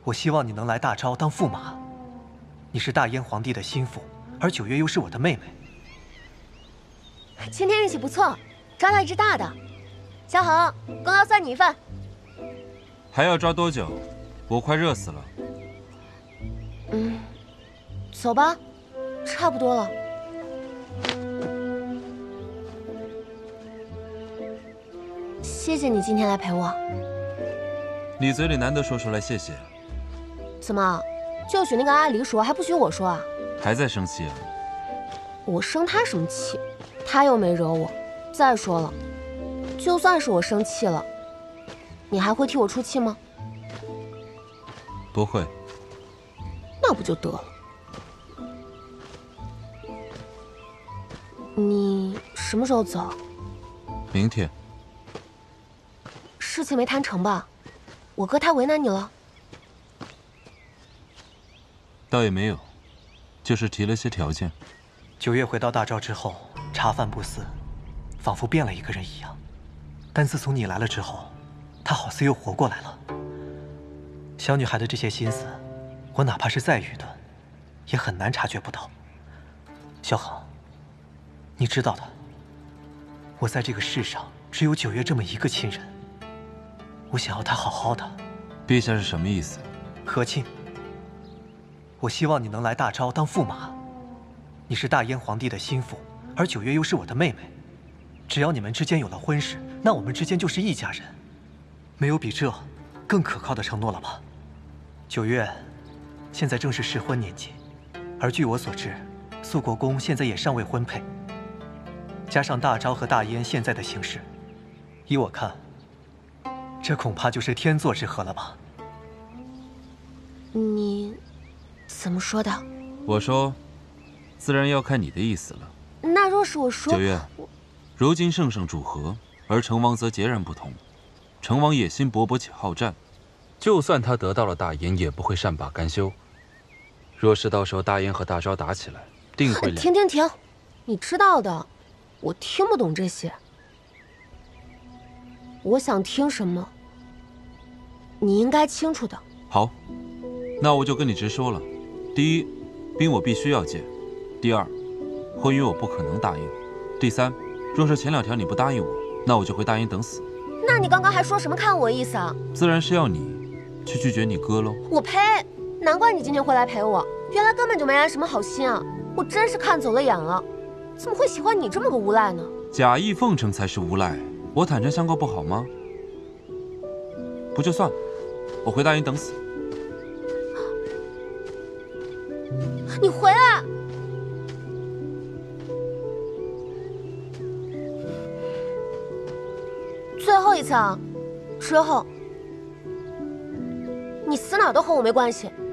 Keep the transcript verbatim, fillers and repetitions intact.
我希望你能来大昭当驸马。你是大燕皇帝的心腹，而九月又是我的妹妹。 今天运气不错，抓到一只大的。小恒，功劳算你一份。 还要抓多久？我快热死了。 嗯，走吧，差不多了。谢谢你今天来陪我。 你嘴里难得说出来谢谢。 怎么，就许那个阿离说，还不许我说啊？ 还在生气啊？ 我生他什么气？他又没惹我。再说了，就算是我生气了，你还会替我出气吗？ 不会。 那不就得了？你什么时候走？ 明天。 事情没谈成吧？我哥他为难你了？ 倒也没有，就是提了些条件。九月回到大昭之后，茶饭不思，仿佛变了一个人一样。但自从你来了之后，他好似又活过来了。小女孩的这些心思，我哪怕是再愚钝，也很难察觉不到。萧恒，你知道的，我在这个世上只有九月这么一个亲人。我想要他好好的。 陛下是什么意思？ 和亲。我希望你能来大昭当驸马。你是大燕皇帝的心腹，而九月又是我的妹妹。只要你们之间有了婚事，那我们之间就是一家人。没有比这更可靠的承诺了吧？九月现在正是适婚年纪，而据我所知，肃国公现在也尚未婚配。加上大昭和大燕现在的形势，依我看，这恐怕就是天作之合了吧？ 你怎么说的？ 我说，自然要看你的意思了。 那若是我说， 九月，如今圣圣主和，而成王则截然不同。成王野心勃勃且好战， 就算他得到了大燕，也不会善罢甘休。若是到时候大燕和大昭打起来，定会两…… 停停停！你知道的，我听不懂这些。我想听什么，你应该清楚的。 好，那我就跟你直说了。第一，兵我必须要借；第二，婚约我不可能答应；第三，若是前两条你不答应我，那我就回大燕等死。 那你刚刚还说什么看我意思啊？ 自然是要你去拒绝你哥喽。 我呸！难怪你今天会来陪我，原来根本就没安什么好心啊！我真是看走了眼了，怎么会喜欢你这么个无赖呢？ 假意奉承才是无赖，我坦诚相告不好吗？不就算了，我回大燕等死。 你回来！最后一次啊，之后你死哪儿都和我没关系。